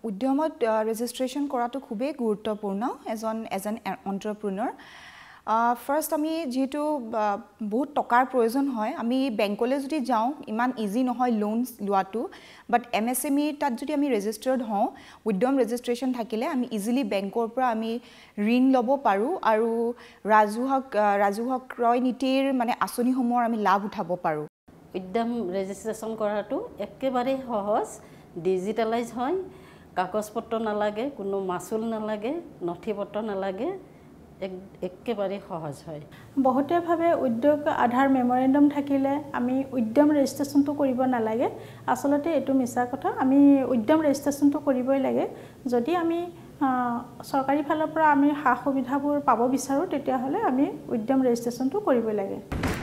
উদ্যমত registration কৰাটো খুবেই গুৰুত্বপূৰ্ণ এজন এণ্টাৰপ্ৰেনিউৰ ফাৰ্ষ্ট আমি যেহেতু বহুত টকাৰ প্ৰয়োজন হয় আমি বেংকলৈ যদি যাওঁ ইমান ইজি নহয় লোনস লোৱাটো বাট MSME তাত যদি আমি ৰেজিষ্টাৰ্ড হওঁ উদ্যম ৰেজিষ্ট্ৰেচন থাকিলে আমি ইজিলি বেংকৰ পৰা আমি ঋণ ল'ব পাৰো আৰু ৰাজহুৱা ক্ৰয় নীতিৰ মানে আঁচনিসমূহৰ আমি লাভ উঠাব পাৰো উদ্যম ৰেজিষ্ট্ৰেচন কৰাটো একেবাৰে সহজ ডিজিটেলাইজ হয় কাগজ পত্ৰ নালাগে কোনো মাসুল নালাগে নথি পত্ৰ নালাগে একেবাৰে সহজ হয় বহুতে ভাবে উদ্যোগ আধাৰ মেমৰেণ্ডাম থাকিলে আমি উদ্যম ৰেজিষ্ট্ৰেচনটো কৰিব নালাগে আসলতে এটো মিছা কথা আমি উদ্যম ৰেজিষ্ট্ৰেচনটো কৰিবই লাগে যদি আমি সৰকাৰি ফালৰ পৰা আমি সা সুবিধাবোৰ পাব বিচাৰো তেতিয়া হলে আমি উদ্যম ৰেজিষ্ট্ৰেচনটো কৰিবই লাগে